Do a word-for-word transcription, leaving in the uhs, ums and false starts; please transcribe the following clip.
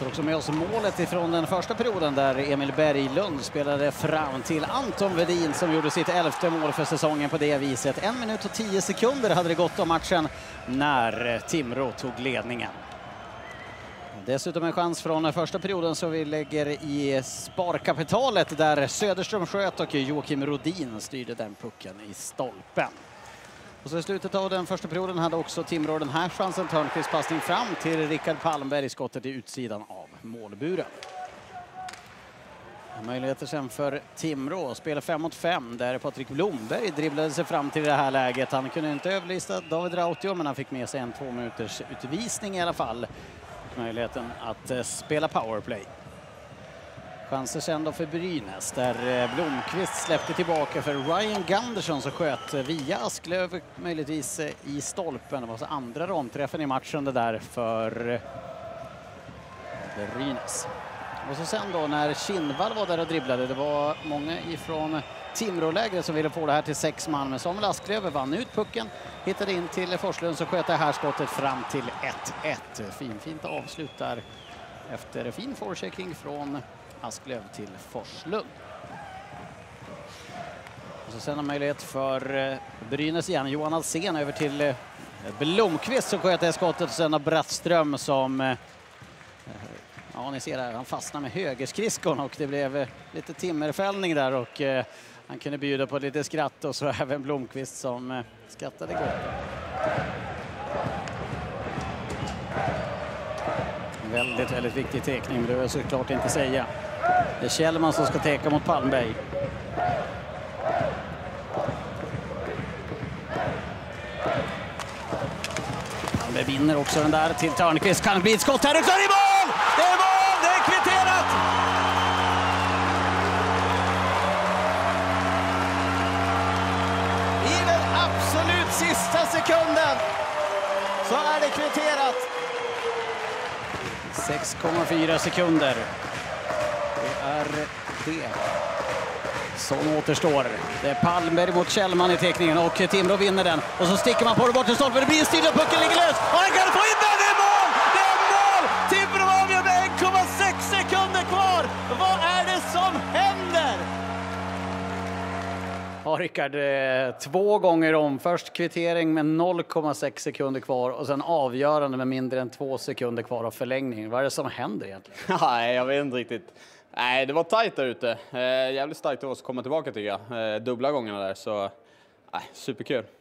också med oss målet ifrån den första perioden där Emil Berglund spelade fram till Anton Wedin som gjorde sitt elfte mål för säsongen på det viset. En minut och tio sekunder hade det gått om matchen när Timrå tog ledningen. Dessutom en chans från första perioden så vi lägger i sparkapitalet där Söderström sköt och Joakim Rodin styrde den pucken i stolpen. Och så i slutet av den första perioden hade också Timrå den här chansen. Törnqvist passning fram till Rickard Palmberg i skottet i utsidan av målburen. Möjligheter sen för Timrå. Spelar fem mot fem där Patrik Blomberg dribblade sig fram till det här läget. Han kunde inte överlista David Rautio men han fick med sig en två minuters utvisning i alla fall. Möjligheten att spela powerplay. Chanser sen då för Brynäs där Blomqvist släppte tillbaka för Ryan Gunderson som sköt via Asklöv möjligtvis i stolpen. Det var så andra romträffen i matchen det där för Brynäs. Och så sen då när Kinnvall var där och dribblade, det var många ifrån Timrå-lägret som ville få det här till sex man. Men Samuel Asklöv vann ut pucken, hittade in till Forslund så sköt det här skottet fram till ett ett. Fin, fint avslut där efter fin forechecking från Asklöv till Forslund. Och så sen en möjlighet för Brynäs igen. Johan Alsen över till Blomqvist som sköt det skottet och sen har Brattström som, ja ni ser här, han fastnar med högerskriskon och det blev lite timmerfällning där och han kunde bjuda på lite skratt och så även Blomqvist som skrattade gott. Väldigt, väldigt viktig tekning, men det vill jag såklart inte säga. Det är Kjellman som ska teka mot Palmberg. Palmberg vinner också den där till Törnqvist. Kan det bli ett skott här också? Det är mål! Det är mål! Det är kvitterat! I den absolut sista sekunden så är det kvitterat. sex komma fyra sekunder. Det är det som återstår. Det är Palmberg mot Kjellman i teckningen och Timrå vinner den. Och så sticker man på det bort i stolpen. Det blir still och pucken ligger lös. Och han kan få in den! Det är mål! Det är mål! Timrå avgör med en komma sex sekunder kvar. Vad är det som händer? Ja, Rickard, två gånger om. Först kvittering med noll komma sex sekunder kvar och sen avgörande med mindre än två sekunder kvar av förlängning. Vad är det som händer egentligen? Nej, jag vet inte riktigt. Nej, det var tajt där ute. Eh, jävligt starkt av oss att komma tillbaka tycker jag. Eh, dubbla gångerna där, så nej, superkul.